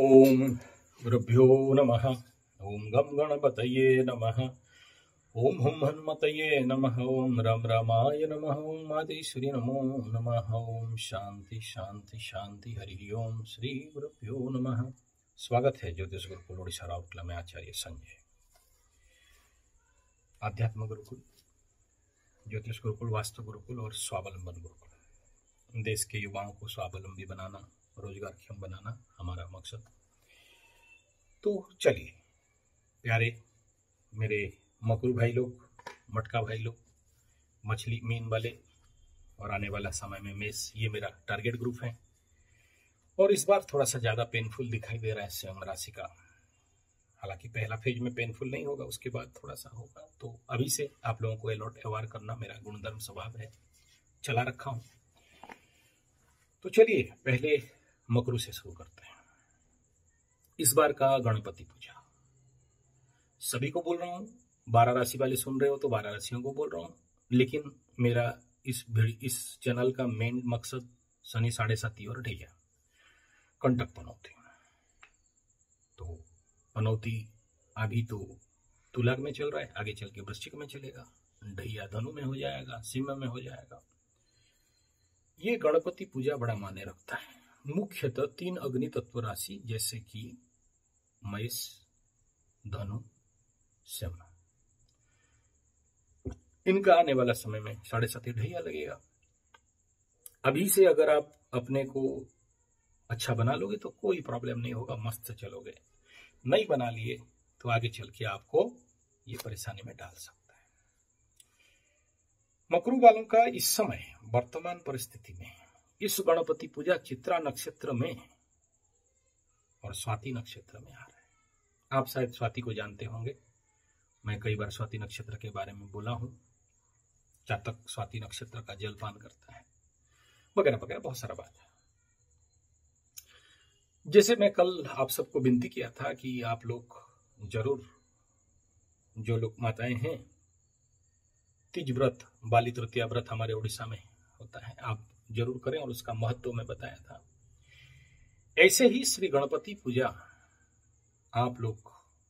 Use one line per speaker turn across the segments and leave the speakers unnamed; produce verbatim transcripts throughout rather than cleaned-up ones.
ओम गुरुभ्यो नमः। ओम गम गणपतये नमः। ओम हुम हनुमतये नमः। ओम रम रामाय नमः। ओम आदिश्री नमो नमः। ओम शांति शांति शांति। हरि ओम श्री गुरुभ्यो नमः। स्वागत है ज्योतिष गुरुकुल ओडिशा राउरकेला में आचार्य संजय। आध्यात्म गुरुकुल, ज्योतिष गुरुकुल, वास्तु गुरुकुल और स्वावलंबन गुरुकुल। देश के युवाओं को स्वावलंबी बनाना, रोजगारक्षम बनाना हमारा मकसद। तो चलिए प्यारे मेरे मकरू भाई लोग, मटका भाई लोग, मछली मीन वाले और आने वाला समय में मेष, ये मेरा टारगेट ग्रुप है। और इस बार थोड़ा सा ज्यादा पेनफुल दिखाई दे रहा है सिंह राशि का। हालांकि पहला फेज में पेनफुल नहीं होगा, उसके बाद थोड़ा सा होगा। तो अभी से आप लोगों को अलर्ट अवेयर करना मेरा गुणधर्म स्वभाव है, चला रखा हूं। तो चलिए पहले मकरू से शुरू करते हैं। इस बार का गणपति पूजा सभी को बोल रहा हूं। बारह राशि वाले सुन रहे हो तो बारह राशियों को बोल रहा हूं, लेकिन मेरा इस इस चैनल का मेन मकसद शनि साढ़े साती और ढैया कंटक पनौती। तो पनौती अभी तो तुला में चल रहा है, आगे चल के वृश्चिक में चलेगा, ढैया धनु में हो जाएगा, सिंह में हो जाएगा। ये गणपति पूजा बड़ा माने रखता है। मुख्यतः तीन अग्नि तत्व राशि जैसे कि मेष, धनु, सिंह, इनका आने वाला समय में साढ़े सात ढैया लगेगा। अभी से अगर आप अपने को अच्छा बना लोगे तो कोई प्रॉब्लम नहीं होगा, मस्त चलोगे। नहीं बना लिए तो आगे चल के आपको ये परेशानी में डाल सकता है। मकरू वालों का इस समय वर्तमान परिस्थिति में इस गणपति पूजा चित्रा नक्षत्र में और स्वाति नक्षत्र में आ रहा है। आप शायद स्वाति को जानते होंगे, मैं कई बार स्वाति नक्षत्र के बारे में बोला हूं। जातक स्वाति नक्षत्र का जलपान करता है वगैरह वगैरह, बहुत सारा बात है। जैसे मैं कल आप सबको विनती किया था कि आप लोग जरूर, जो लोग माताएं हैं, तीज व्रत, बाली तृतीया व्रत हमारे उड़ीसा में होता है, आप जरूर करें। और उसका महत्व मैं बताया था। ऐसे ही श्री गणपति पूजा आप लोग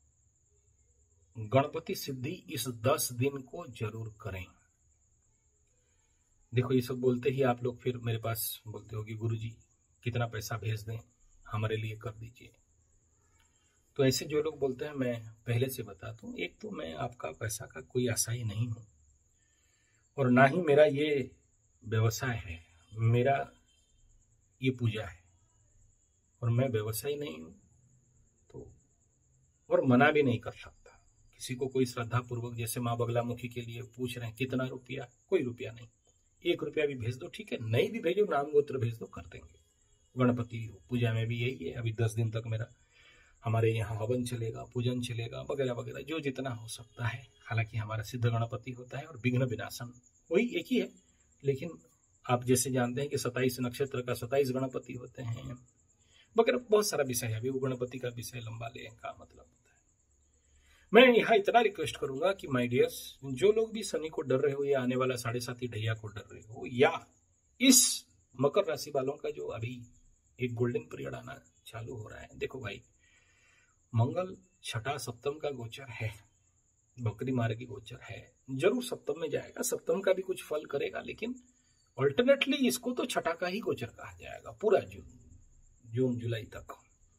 गणपति सिद्धि इस दस दिन को जरूर करें। देखो, ये सब बोलते ही आप लोग फिर मेरे पास बोलते हो कि गुरुजी कितना पैसा भेज दें, हमारे लिए कर दीजिए। तो ऐसे जो लोग बोलते हैं, मैं पहले से बता दूं, एक तो मैं आपका पैसा का कोई आशाई नहीं हूं और ना ही मेरा ये व्यवसाय है। मेरा ये पूजा है और मैं व्यवसायी नहीं हूं, तो और मना भी नहीं कर सकता किसी को। कोई श्रद्धा पूर्वक जैसे माँ बगलामुखी के लिए पूछ रहे हैं कितना रुपया, कोई रुपया नहीं, एक रुपया भी भेज दो ठीक है, नहीं भी भेजो, नाम गोत्र भेज दो, कर देंगे। गणपति पूजा में भी यही है। अभी दस दिन तक मेरा हमारे यहाँ हवन चलेगा, पूजन चलेगा वगैरह वगैरह, जो जितना हो सकता है। हालांकि हमारा सिद्ध गणपति होता है और विघ्न विनाशन वही एक ही है, लेकिन आप जैसे जानते हैं कि सत्ताईस नक्षत्र का सत्ताईस गणपति होते हैं वगैरह, बहुत सारा विषय है। अभी वो गणपति का विषय लंबा ले का मतलब होता है। मैं यहाँ इतना रिक्वेस्ट करूंगा कि माय डियर्स, जो लोग भी शनि को डर रहे हो या आने वाला साढ़े साती ढैया को डर रहे हो, या इस मकर राशि वालों का जो अभी एक गोल्डन पीरियड आना चालू हो रहा है, देखो भाई, मंगल छठा सप्तम का गोचर है, बकरी मार की गोचर है, जरूर सप्तम में जाएगा, सप्तम का भी कुछ फल करेगा, लेकिन अल्टरनेटली इसको तो छठा का ही गोचर कहा जाएगा पूरा जून जून जुलाई तक।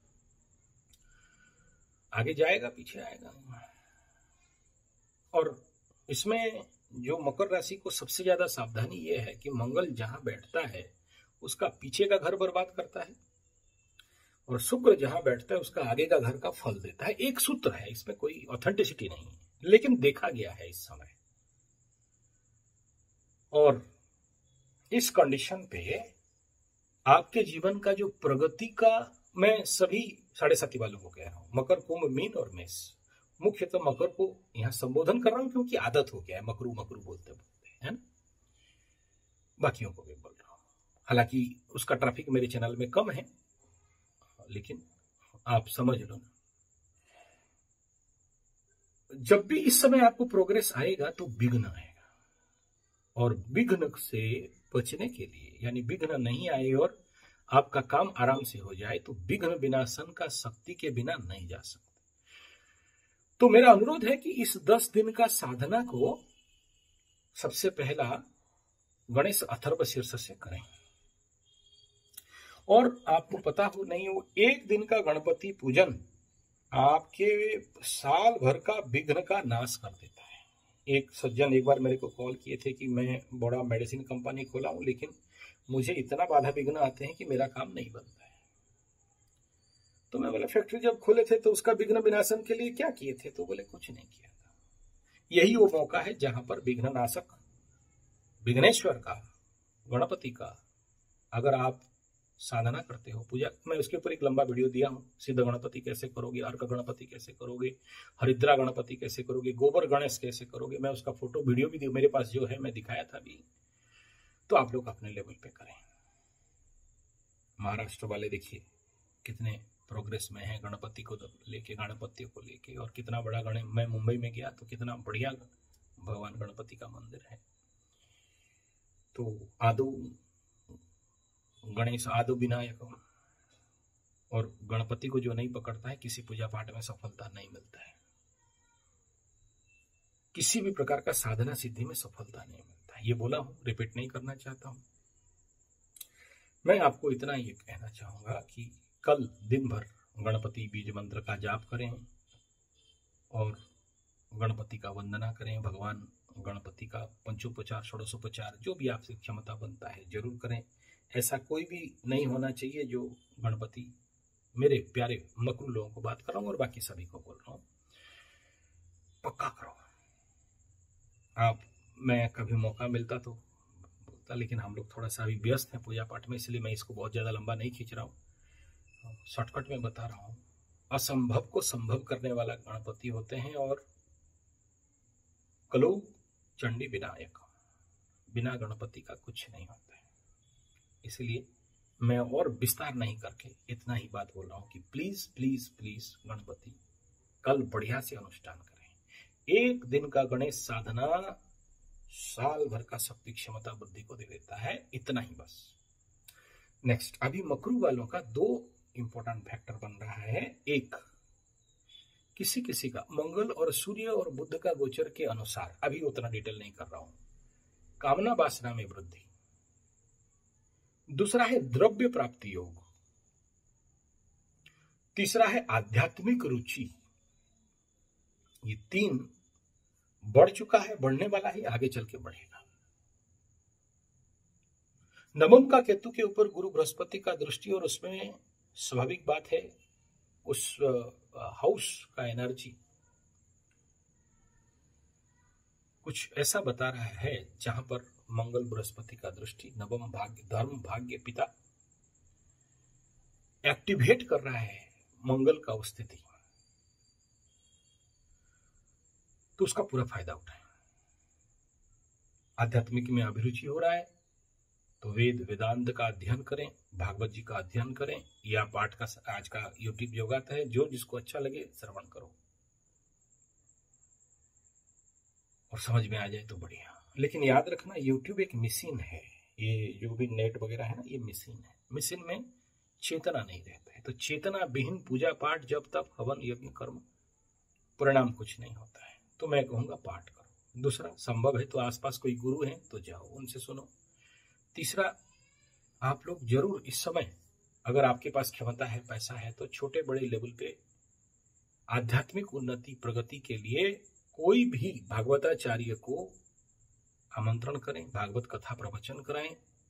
आगे जाएगा पीछे आएगा। और इसमें जो मकर राशि को सबसे ज्यादा सावधानी यह है कि मंगल जहां बैठता है उसका पीछे का घर बर्बाद करता है और शुक्र जहां बैठता है उसका आगे का घर का फल देता है। एक सूत्र है, इसमें कोई ऑथेंटिसिटी नहीं है, लेकिन देखा गया है इस समय। और इस कंडीशन पे आपके जीवन का जो प्रगति का, मैं सभी साढ़े साती वालों को कह रहा हूं, मकर, कुंभ, मीन और मेष, मुख्यतः मकर को यहां संबोधन कर रहा हूं क्योंकि आदत हो गया है मकरू मकरू बोलते बोलते, है ना। बाकियों को भी बोल रहा हूं, हालांकि उसका ट्रैफिक मेरे चैनल में कम है, लेकिन आप समझ लो ना। जब भी इस समय आपको प्रोग्रेस आएगा तो विघ्न आएगा, और विघ्न से बचने के लिए, यानी विघ्न नहीं आए और आपका काम आराम से हो जाए, तो विघ्न विनाशन का शक्ति के बिना नहीं जा सकते। तो मेरा अनुरोध है कि इस दस दिन का साधना को सबसे पहला गणेश अथर्व शीर्ष से करें। और आपको पता हो नहीं हो, एक दिन का गणपति पूजन आपके साल भर का विघ्न का नाश कर देता है। एक सज्जन एक बार मेरे को कॉल किए थे कि मैं बड़ा मेडिसिन कंपनी खोला हूं, लेकिन मुझे इतना बाधा विघ्न आते हैं कि मेरा काम नहीं बनता है। तो मैं बोला, फैक्ट्री जब खोले थे तो उसका विघ्न विनाशन के लिए क्या किए थे? तो बोले, कुछ नहीं किया था। यही वो मौका है जहां पर विघ्न नाशक विघ्नेश्वर का, गणपति का अगर आप साधना करते हो, पूजा, मैं उसके ऊपर एक लंबा वीडियो दिया हूं। सिद्ध गणपति कैसे करोगे, अर्क गणपति कैसे करोगे, हरिद्रा गणपति कैसे करोगे, गोबर गणेश कैसे करोगे, मैं उसका फोटो वीडियो भी मेरे पास जो है मैं दिखाया था भी। तो आप लोग अपने लेवल पे करें। महाराष्ट्र वाले देखिए कितने प्रोग्रेस में है गणपति को लेके, गणपति को लेके, और कितना बड़ा गणेश। मैं मुंबई में गया तो कितना बढ़िया भगवान गणपति का मंदिर है। तो आदो गणेश, आदो विनायक, और गणपति को जो नहीं पकड़ता है किसी पूजा पाठ में सफलता नहीं मिलता है, किसी भी प्रकार का साधना सिद्धि में सफलता नहीं मिलता है। ये बोला हूं, रिपीट नहीं करना चाहता हूं। मैं आपको इतना ये कहना चाहूंगा कि कल दिन भर गणपति बीज मंत्र का जाप करें और गणपति का वंदना करें। भगवान गणपति का पंचोपचार, षोडशोपचार जो भी आपसे क्षमता बनता है जरूर करें। ऐसा कोई भी नहीं होना चाहिए जो गणपति, मेरे प्यारे मकरू लोगों को बात कर रहा हूं और बाकी सभी को बोल रहा हूं, पक्का करो आप। मैं कभी मौका मिलता तो बोलता, लेकिन हम लोग थोड़ा सा अभी व्यस्त हैं पूजा पाठ में, इसलिए मैं इसको बहुत ज्यादा लंबा नहीं खींच रहा हूँ, शॉर्टकट में बता रहा हूँ। असंभव को संभव करने वाला गणपति होते हैं, और कलो चंडी विनायक, बिना गणपति का कुछ नहीं होता है। इसलिए मैं और विस्तार नहीं करके इतना ही बात बोल रहा हूं कि प्लीज प्लीज प्लीज गणपति कल बढ़िया से अनुष्ठान करें। एक दिन का गणेश साधना साल भर का शक्ति क्षमता बुद्धि को दे देता है, इतना ही बस। नेक्स्ट, अभी मकरू वालों का दो इंपॉर्टेंट फैक्टर बन रहा है। एक, किसी किसी का मंगल और सूर्य और बुध का गोचर के अनुसार, अभी उतना डिटेल नहीं कर रहा हूं, कामना वासना में वृद्धि। दूसरा है द्रव्य प्राप्ति योग। तीसरा है आध्यात्मिक रुचि। ये तीन बढ़ चुका है, बढ़ने वाला ही, आगे चल के बढ़ेगा। नवम का केतु के ऊपर गुरु बृहस्पति का दृष्टि, और उसमें स्वाभाविक बात है उस हाउस का एनर्जी कुछ ऐसा बता रहा है जहां पर मंगल बृहस्पति का दृष्टि नवम भाग्य, धर्म भाग्य, पिता एक्टिवेट कर रहा है मंगल का स्थिति, तो उसका पूरा फायदा उठाएं। आध्यात्मिक में अभिरुचि हो रहा है तो वेद वेदांत का अध्ययन करें, भागवत जी का अध्ययन करें, या पाठ का आज का यूट्यूब योगात है, जो जिसको अच्छा लगे श्रवण करो और समझ में आ जाए तो बढ़िया। लेकिन याद रखना, यूट्यूब एक मशीन है, ये जो भी नेट वगैरह है ना, ये मशीन है। मशीन में चेतना नहीं रहता है, तो चेतना विहीन पूजा पाठ, जब तक हवन यज्ञ कर्म, परिणाम कुछ नहीं होता है। तो मैं कहूंगा पाठ करो। दूसरा, संभव है तो आसपास कोई गुरु है तो जाओ, उनसे सुनो। तीसरा, आप लोग जरूर इस समय, अगर आपके पास क्षमता है, पैसा है, तो छोटे बड़े लेवल पे आध्यात्मिक उन्नति प्रगति के लिए कोई भी भागवताचार्य को आमंत्रण करें, भागवत कथा प्रवचन कराएं।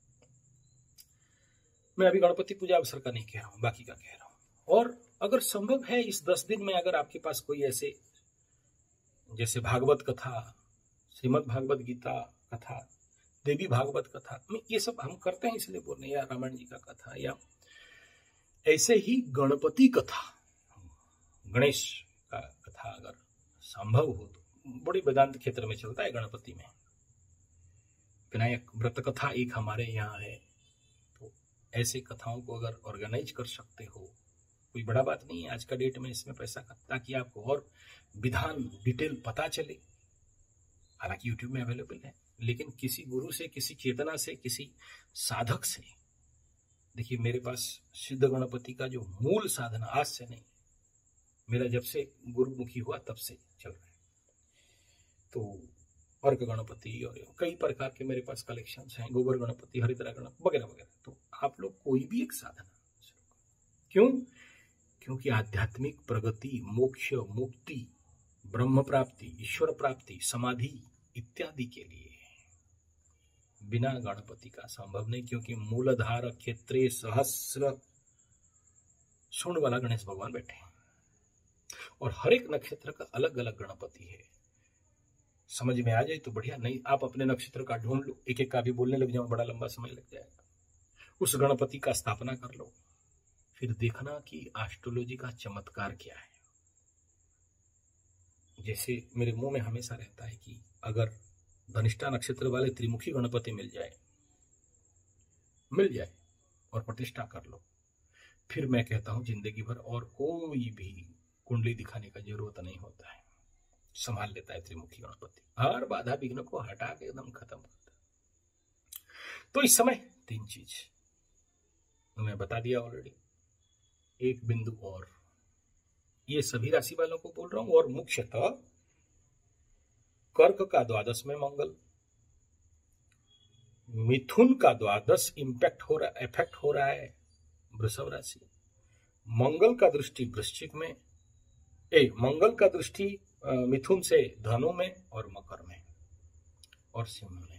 मैं अभी गणपति पूजा अवसर का नहीं कह रहा हूं, बाकी का कह रहा हूं। और अगर संभव है इस दस दिन में, अगर आपके पास कोई ऐसे, जैसे भागवत कथा, श्रीमद् भागवत गीता कथा, देवी भागवत कथा, ये सब हम करते हैं इसलिए बोल रहे हैं, या रामायण जी का कथा, या ऐसे ही गणपति कथा, गणेश का कथा अगर संभव हो तो, बड़े वेदांत क्षेत्र में चलता है गणपति में। विनायक व्रत कथा एक हमारे यहाँ है, तो ऐसे कथाओं को अगर ऑर्गेनाइज कर सकते हो, कोई बड़ा बात नहीं है आज का डेट में इसमें पैसा का, ताकि आपको और विधान डिटेल पता चले। हालांकि यूट्यूब में अवेलेबल है, लेकिन किसी गुरु से, किसी चेतना से, किसी साधक से देखिए मेरे पास सिद्ध गणपति का जो मूल साधना आज से नहीं, मेरा जब से गुरुमुखी हुआ तब से चल रहा है। तो अर्क गणपति और कई प्रकार के मेरे पास कलेक्शंस हैं, गोबर गणपति, हरिद्रा गणपति वगैरह वगैरह। तो आप लोग कोई भी एक साधना, क्यों? क्योंकि आध्यात्मिक प्रगति, मोक्ष, मुक्ति, ब्रह्म प्राप्ति, ईश्वर प्राप्ति, समाधि इत्यादि के लिए बिना गणपति का संभव नहीं। क्योंकि मूलधार क्षेत्रे सहस्र सूंड वाला गणेश भगवान बैठे हैं और हर एक नक्षत्र का अलग अलग गणपति है। समझ में आ जाए तो बढ़िया, नहीं आप अपने नक्षत्र का ढूंढ लो, एक एक का भी बोलने लग जाओ, बड़ा लंबा समय लग जाएगा। उस गणपति का स्थापना कर लो, फिर देखना कि एस्ट्रोलॉजी का चमत्कार क्या है। जैसे मेरे मुंह में हमेशा रहता है कि अगर धनिष्ठा नक्षत्र वाले त्रिमुखी गणपति मिल जाए मिल जाए और प्रतिष्ठा कर लो, फिर मैं कहता हूं जिंदगी भर और कोई भी कुंडली दिखाने का जरूरत नहीं होता है, संभाल लेता है त्रिमुखी गणपति, हर बाधा विघ्न को हटा के एकदम खत्म करता है। तो इस समय तीन चीज मैं बता दिया ऑलरेडी, एक बिंदु और, ये सभी राशि वालों को बोल रहा हूं। और मुख्यतः कर्क का द्वादश में मंगल, मिथुन का द्वादश इंपैक्ट हो रहा इफेक्ट हो रहा है वृषभ राशि, मंगल का दृष्टि वृश्चिक में, ए मंगल का दृष्टि मिथुन से धनु में और मकर में और सिंह में।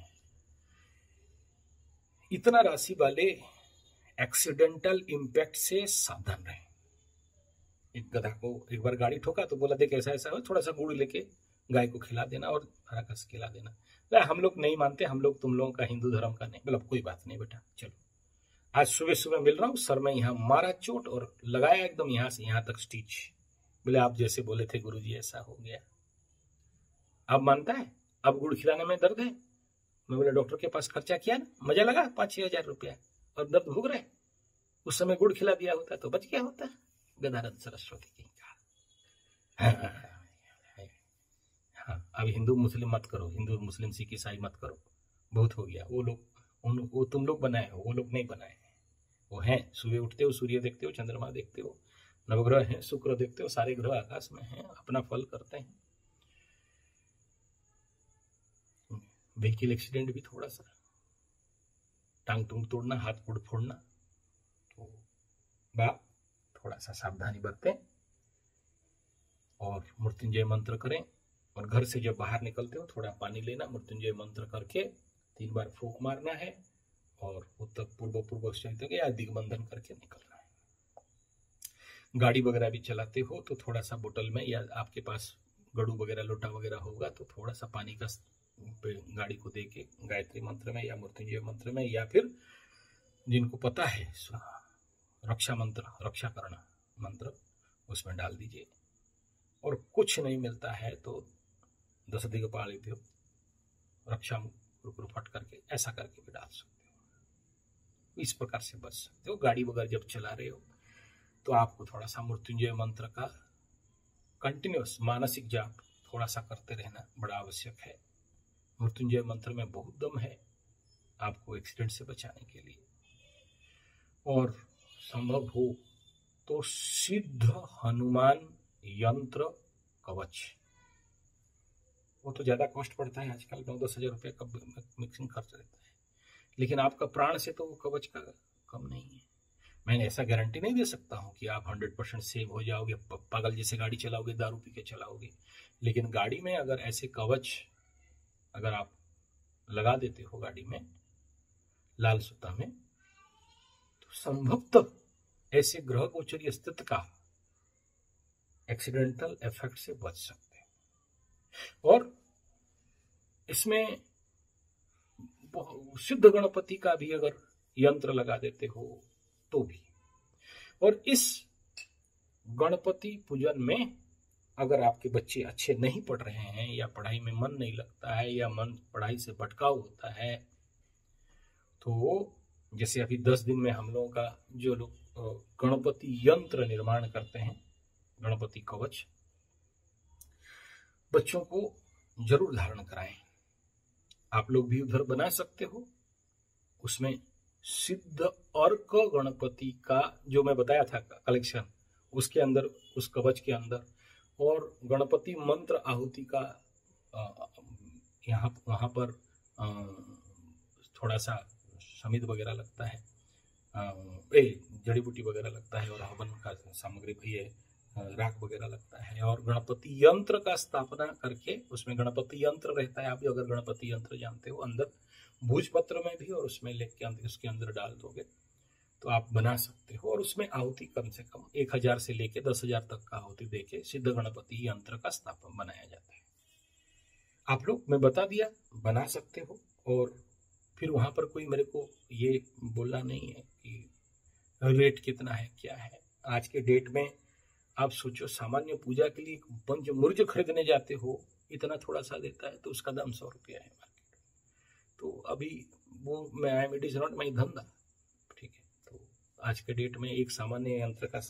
इतना राशि वाले एक्सीडेंटल इंपैक्ट से सावधान रहे। एक गधा को एक बार गाड़ी ठोका तो बोला देख ऐसा ऐसा हो, थोड़ा सा गुड़ लेके गाय को खिला देना और हरा कस खिला देना। हम लोग नहीं मानते, हम लोग तुम लोगों का हिंदू धर्म का नहीं। मतलब कोई बात नहीं बेटा, चलो आज सुबह सुबह मिल रहा हूँ, सर में यहाँ मारा चोट और लगाया एकदम यहाँ से यहाँ तक स्टिच। बोले आप जैसे बोले थे गुरुजी ऐसा हो गया। अब मानता है, अब गुड़ खिलाने में दर्द है। मैं बोले डॉक्टर के पास खर्चा किया ना, मजा लगा पांच छह हजार रुपया और दर्द भोग रहे, उस समय गुड़ खिला दिया होता तो बच गया होता। गदानंद सरस्वती की हाँ, हाँ, अब हिंदू मुस्लिम मत करो, हिंदू मुस्लिम सिख ईसाई मत करो, बहुत हो गया। वो लोग उन वो तुम लोग बनाए हो, वो लोग नहीं बनाए हैं। वो हैं, सुबह उठते हो, सूर्य देखते हो, चंद्रमा देखते हो, नवग्रह हैं, शुक्र देखते हो, सारे ग्रह आकाश में हैं, अपना फल करते हैं। व्हीकल एक्सीडेंट भी थोड़ा सा, टांग टूंग तोड़ना, हाथ गोड़ फोड़ना, तो बाप थोड़ा सा सावधानी बरतें और मृत्युंजय मंत्र करें। और घर से जब बाहर निकलते हो थोड़ा पानी लेना, मृत्युंजय मंत्र करके तीन बार फूंक मारना है और उत्तर पूर्व पूर्व या दिग्बंधन करके निकलना है। गाड़ी वगैरह भी चलाते हो तो थोड़ा सा बोतल में या आपके पास गड़ू वगैरह लोटा वगैरह होगा तो थोड़ा सा पानी का गाड़ी को देके गायत्री मंत्र में या मृत्युंजय मंत्र में, या फिर जिनको पता है रक्षा मंत्र, रक्षा करना मंत्र, उसमें डाल दीजिए। और कुछ नहीं मिलता है तो दस दिग्पाल रक्षा फट करके ऐसा करके भी डाल सकते हो। इस प्रकार से बच सकते हो। गाड़ी वगैरह जब चला रहे हो तो आपको थोड़ा सा मृत्युंजय मंत्र का कंटिन्यूस मानसिक जाप थोड़ा सा करते रहना बड़ा आवश्यक है। मृत्युंजय मंत्र में बहुत दम है आपको एक्सीडेंट से बचाने के लिए। और संभव हो तो सिद्ध हनुमान यंत्र कवच, वो तो ज्यादा कॉस्ट पड़ता है आजकल, नौ दस हजार रुपये का मिक्सिंग खर्च रहता है, लेकिन आपका प्राण से तो वो कवच का कम नहीं है। मैं ऐसा गारंटी नहीं दे सकता हूं कि आप हंड्रेड परसेंट सेव हो जाओगे, पागल जैसे गाड़ी चलाओगे, दारू पी के चलाओगे, लेकिन गाड़ी में अगर ऐसे कवच अगर आप लगा देते हो गाड़ी में लाल सूता में, तो संभवतः ऐसे ग्रह गोचरीय स्थिति का एक्सीडेंटल इफेक्ट से बच सकते हैं। और इसमें सिद्ध गणपति का भी अगर यंत्र लगा देते हो तो भी, और इस गणपति पूजन में अगर आपके बच्चे अच्छे नहीं पढ़ रहे हैं या पढ़ाई में मन नहीं लगता है या मन पढ़ाई से भटकाव होता है, तो जैसे अभी दस दिन में हम लोगों का जो लोग गणपति यंत्र निर्माण करते हैं, गणपति कवच, बच्चों को जरूर धारण कराएं। आप लोग भी उधर बना सकते हो, उसमें सिद्ध अर्क गणपति का जो मैं बताया था कलेक्शन, उसके अंदर, उस कवच के अंदर, और गणपति मंत्र आहुति का यहाँ वहाँ पर आ, थोड़ा सा समिध वगैरह लगता है, ए जड़ी बूटी वगैरह लगता है, और हवन का सामग्री भी है, राख वगैरह लगता है, और गणपति यंत्र का स्थापना करके उसमें गणपति यंत्र रहता है। आप भी अगर गणपति यंत्र जानते हो, अंदर भोजपत्र में भी, और उसमें लेख के अंदर उसके अंदर डाल दोगे तो आप बना सकते हो। और उसमें आहुति कम से कम एक हजार से लेके दस हजार तक का आहुति देके सिद्ध गणपति यंत्र का स्थापन बनाया जाता है। आप लोग, मैं बता दिया, बना सकते हो। और फिर वहां पर कोई मेरे को ये बोलना नहीं है कि रेट कितना है क्या है। आज के डेट में आप सोचो, सामान्य पूजा के लिए पंच मुर्ज खरीदने जाते हो, इतना थोड़ा सा देता है, तो उसका दाम सौ रुपया है मार्केट। तो अभी वो मैं इट इज नॉट माई धंधा, ठीक है। तो आज के डेट में एक सामान्य यंत्र का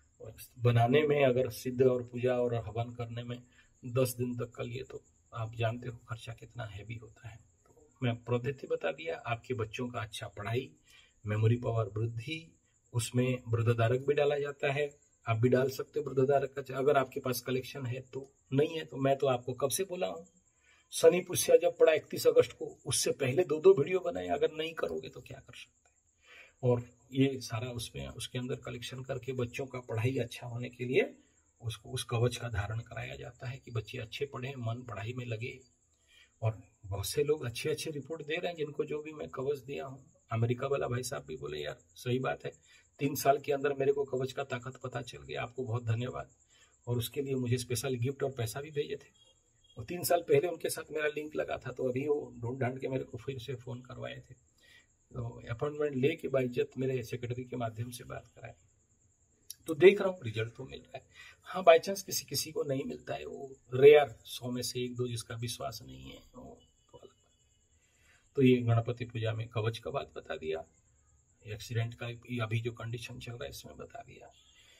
बनाने में, अगर सिद्ध और पूजा और हवन करने में दस दिन तक का लिए, तो आप जानते हो खर्चा कितना हैवी होता है। तो मैं पद्धति बता दिया। आपके बच्चों का अच्छा पढ़ाई, मेमोरी पावर वृद्धि, उसमें वृद्धधारक भी डाला जाता है। आप भी डाल सकते हो वृद्धधारक का, अगर आपके पास कलेक्शन है तो। नहीं है तो मैं तो आपको कब से बोला हूँ, शनि पुष्या जब पड़ा इकतीस अगस्त को, उससे पहले दो दो वीडियो बनाए। अगर नहीं करोगे तो क्या कर सकते हैं। और ये सारा उसमें उसके अंदर कलेक्शन करके बच्चों का पढ़ाई अच्छा होने के लिए उसको उस कवच का धारण कराया जाता है कि बच्चे अच्छे पढ़ें, मन पढ़ाई में लगे। और बहुत से लोग अच्छे अच्छे रिपोर्ट दे रहे हैं, जिनको जो भी मैं कवच दिया हूँ। अमेरिका वाला भाई साहब भी बोले, यार सही बात है, तीन साल के अंदर मेरे को कवच का ताकत पता चल गया, आपको बहुत धन्यवाद। और उसके लिए मुझे स्पेशल गिफ्ट और पैसा भी भेजे थे। और तीन साल पहले उनके साथ मेरा लिंक लगा था, तो अभी वो ढूंढ ढांड के मेरे को फिर से फोन करवाए थे। तो अपॉइंटमेंट लेके बाइज्जत मेरे सेक्रेटरी के माध्यम से बात कराए। तो देख रहा हूँ रिजल्ट तो मिल रहा है। हाँ, बाई चांस किसी किसी को नहीं मिलता है, वो रेयर, सौ में से एक दो जिसका विश्वास नहीं है, वो तो अलग बात। तो ये गणपति पूजा में कवच का बात बता दिया, एक्सीडेंट का अभी जो कंडीशन चल रहा है इसमें बता दिया।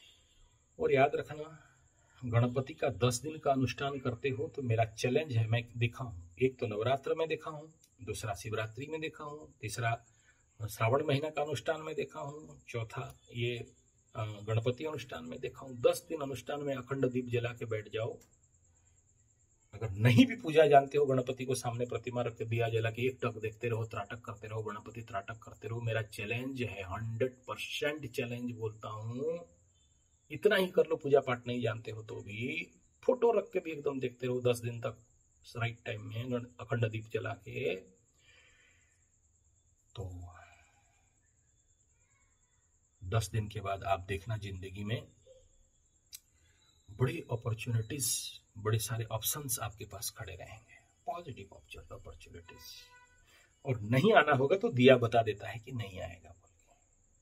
और याद रखना, गणपति का दस दिन का अनुष्ठान करते हो तो मेरा चैलेंज है, मैं देखा हूँ, एक तो नवरात्र में देखा हूँ, दूसरा शिवरात्रि में देखा हूँ, तीसरा श्रावण महीना का अनुष्ठान में देखा हूँ, चौथा ये गणपति अनुष्ठान में देखा हूँ। दस दिन अनुष्ठान में अखंड दीप जला के बैठ जाओ। अगर नहीं भी पूजा जानते हो, गणपति को सामने प्रतिमा रख के दिया जला के एक टक देखते रहो, त्राटक करते रहो, गणपति त्राटक करते रहो। मेरा चैलेंज है, हंड्रेड परसेंट चैलेंज बोलता हूँ। इतना ही कर लो, पूजा पाठ नहीं जानते हो तो भी फोटो रख के भी एकदम देखते रहो दस दिन तक, राइट टाइम में अखंड दीप जला के। तो दस दिन के बाद आप देखना, जिंदगी में बड़ी अपॉर्चुनिटीज, बड़े सारे ऑप्शंस आपके पास खड़े रहेंगे, पॉजिटिव अपॉर्चुनिटीज। और नहीं आना होगा तो दिया बता देता है कि नहीं आएगा बोल के।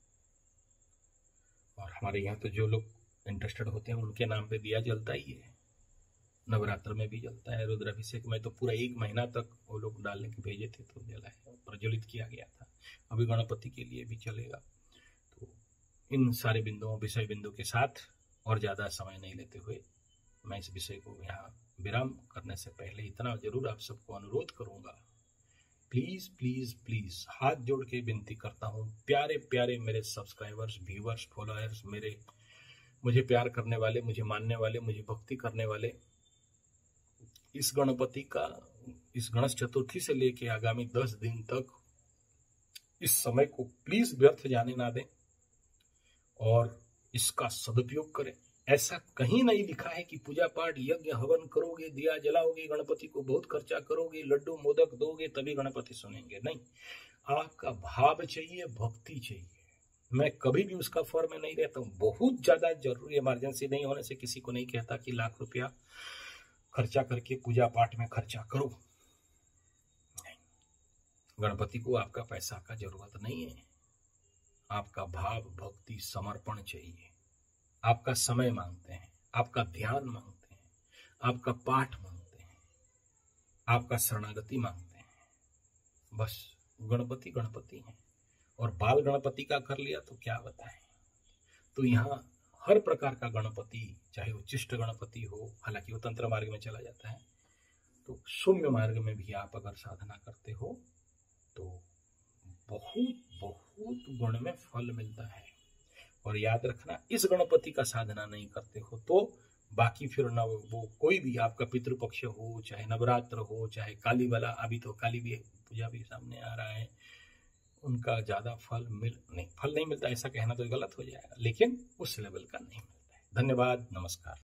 और हमारे यहाँ तो जो लोग इंटरेस्टेड होते हैं उनके नाम पे दिया जलता ही है। नवरात्र में भी जलता है, रुद्राभिषेक में तो पूरा एक महीना तक वो लोग डालने के भेजे थे तो जला है, प्रज्वलित किया गया था। अभी गणपति के लिए भी चलेगा। तो इन सारे बिंदुओं, विषय बिंदु के साथ और ज़्यादा समय नहीं लेते हुए मैं इस विषय को यहाँ विराम करने से पहले इतना जरूर आप सबको अनुरोध करूँगा, प्लीज़ प्लीज़ प्लीज़ हाथ जोड़ के विनती करता हूँ, प्यारे प्यारे मेरे सब्सक्राइबर्स, व्यूवर्स, फॉलोअर्स, मेरे मुझे प्यार करने वाले, मुझे मानने वाले, मुझे भक्ति करने वाले, इस गणपति का, इस गणेश चतुर्थी से लेके आगामी दस दिन तक इस समय को प्लीज व्यर्थ जाने ना दें और इसका सदुपयोग करें। ऐसा कहीं नहीं लिखा है कि पूजा पाठ, यज्ञ, हवन करोगे, दिया जलाओगे, गणपति को बहुत खर्चा करोगे, लड्डू मोदक दोगे तभी गणपति सुनेंगे। नहीं, आपका भाव चाहिए, भक्ति चाहिए। मैं कभी भी उसका फॉर्म में नहीं रहता हूँ। बहुत ज्यादा जरूरी इमरजेंसी नहीं होने से किसी को नहीं कहता कि लाख रुपया खर्चा करके पूजा पाठ में खर्चा करो। नहीं, गणपति को आपका पैसा का जरूरत नहीं है, आपका भाव, भक्ति, समर्पण चाहिए। आपका समय मांगते हैं, आपका ध्यान मांगते हैं, आपका पाठ मांगते हैं, आपका शरणागति मांगते हैं। बस गणपति गणपति हैं। और बाल गणपति का कर लिया तो क्या बताएं। तो यहाँ हर प्रकार का गणपति, चाहे वो चिष्ट गणपति हो, हालांकि वो तंत्र मार्ग में चला जाता है, तो शून्य मार्ग में भी आप अगर साधना करते हो तो बहुत बहुत गुण में फल मिलता है। और याद रखना, इस गणपति का साधना नहीं करते हो तो बाकी फिर न वो कोई भी आपका पितृपक्ष हो, चाहे नवरात्र हो, चाहे काली वाला, अभी तो काली भी पूजा भी सामने आ रहा है, उनका ज्यादा फल मिल नहीं फल नहीं मिलता, ऐसा कहना तो गलत हो जाएगा, लेकिन उस लेवल का नहीं मिलता है। धन्यवाद, नमस्कार।